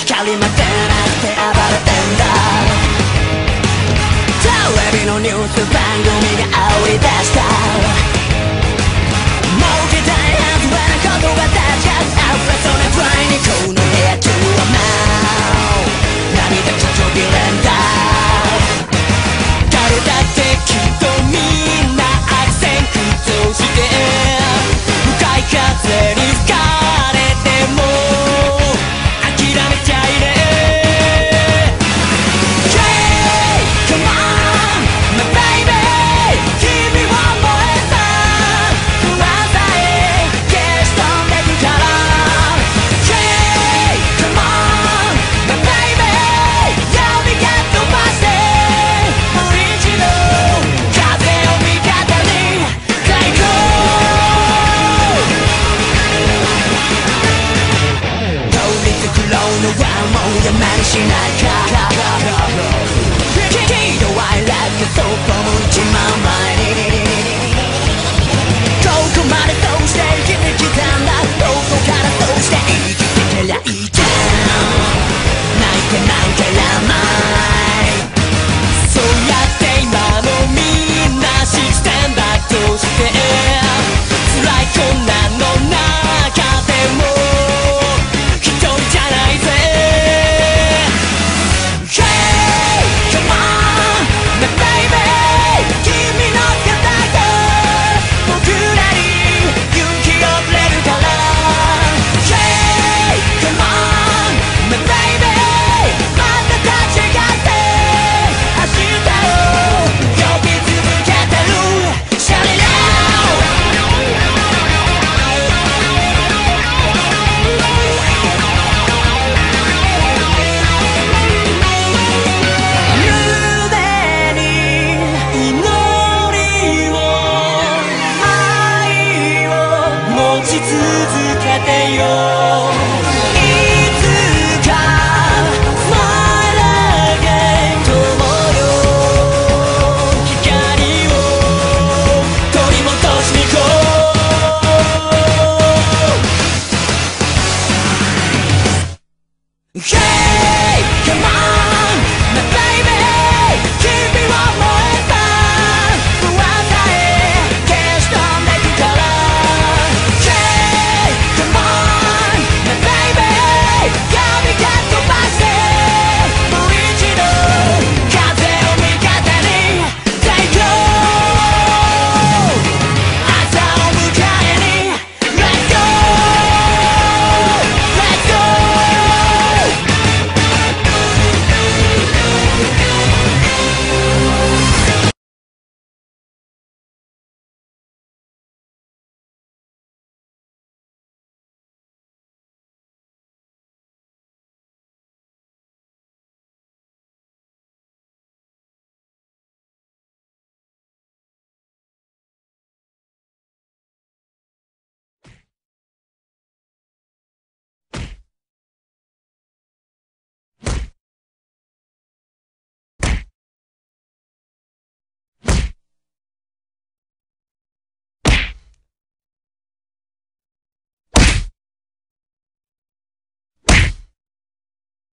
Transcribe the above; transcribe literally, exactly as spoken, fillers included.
光までなくて暴れてんだ。テレビのニュース番組が煽り出した儲けたいはずはなことは確かアウトレットでフライにこの部屋とはまう涙ちょちょびれんだ。誰だってきっとみんな悪戦苦闘して向かい風に吹かれても諦めちゃいねえ。 Hey, come on, my baby 君は燃えた不安さえ消し飛んでくから。 Hey, come on, my baby 闇が飛ばしてオリジナル風を味方に最高。通り繕うのはもうやめにしないか。